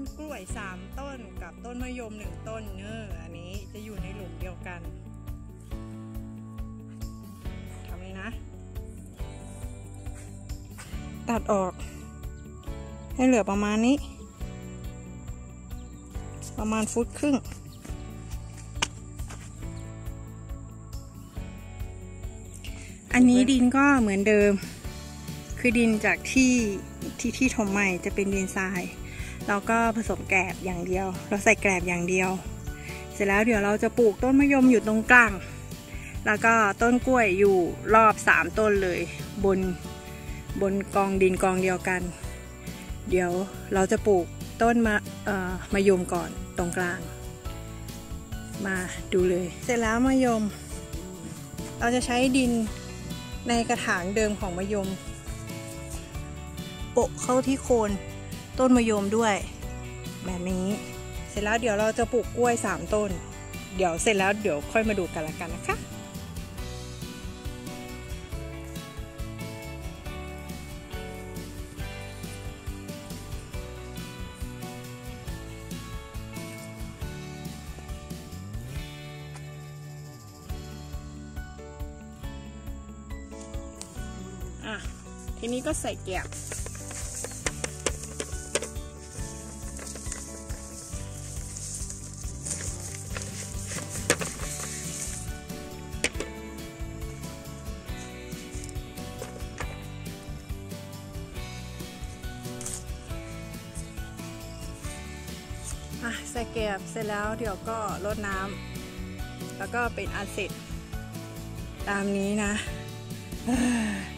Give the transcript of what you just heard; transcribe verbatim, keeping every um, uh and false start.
กล้วยสามต้นกับต้นมะยมหนึ่งต้นเนอะอันนี้จะอยู่ในหลุมเดียวกันทำเลยนะตัดออกให้เหลือประมาณนี้ประมาณฟุตครึ่งอันนี้ดินก็เหมือนเดิมคือดินจากที่ที่ที่ถมใหม่จะเป็นดินทรายเราก็ผสมแกลบอย่างเดียวเราใส่แกลบอย่างเดียวเสร็จแล้วเดี๋ยวเราจะปลูกต้นมะยมอยู่ตรงกลางแล้วก็ต้นกล้วยอยู่รอบสามต้นเลยบนบนกองดินกองเดียวกันเดี๋ยวเราจะปลูกต้นมะเอ่อมะยมก่อนตรงกลางมาดูเลยเสร็จแล้วมะยมเราจะใช้ดินในกระถางเดิมของมะยมโปะเข้าที่โคนต้นมะยมด้วยแบบนี้เสร็จแล้วเดี๋ยวเราจะปลูกกล้วยสามต้นเดี๋ยวเสร็จแล้วเดี๋ยวค่อยมาดูกันละกันนะคะอ่ะทีนี้ก็ใส่แกลบใส่แกลบเสร็จแล้วเดี๋ยวก็รดน้ำแล้วก็เป็นอันเสร็จตามนี้นะ